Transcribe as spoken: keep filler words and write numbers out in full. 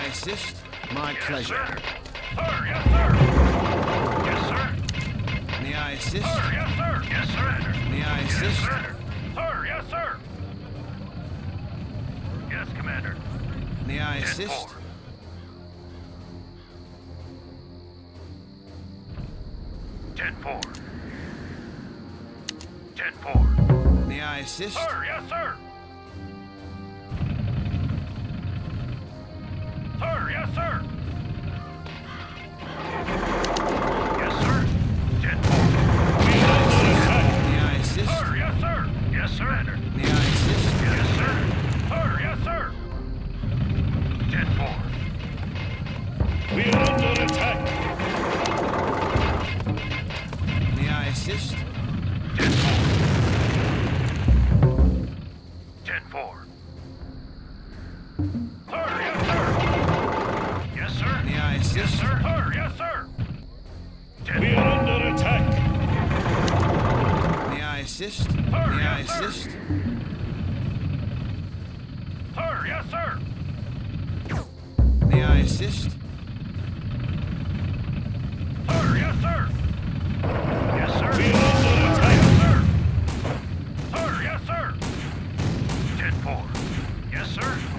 I assist? My Yes, pleasure. sir. Sir, yes, sir. Yes, sir. May I assist? Sir, yes, sir. Yes, sir. May I Yes, assist? sir. Sir, yes, sir. Yes, Commander. May I ten assist? four. ten four. ten four. May I assist? Sir, yes, sir. Sir, yes, sir. Yes, sir. ten four. May I assist? Sir, yes, sir. Yes, sir. Commander. May I assist? Yes, sir. Sir, yes, sir. ten four. We are under attack. May I assist? ten four. ten four. Sir, yes, sir. Yes, sir. May I Yes, assist? sir. Sir, yes, sir. ten We are under attack. May I assist? Sir, May I yes, sir. assist? Sir, yes, sir. May I assist? Sir, yes, sir. Yes, sir. We are under Sir, attack. yes, sir. Sir, yes, sir. ten four. Yes, sir.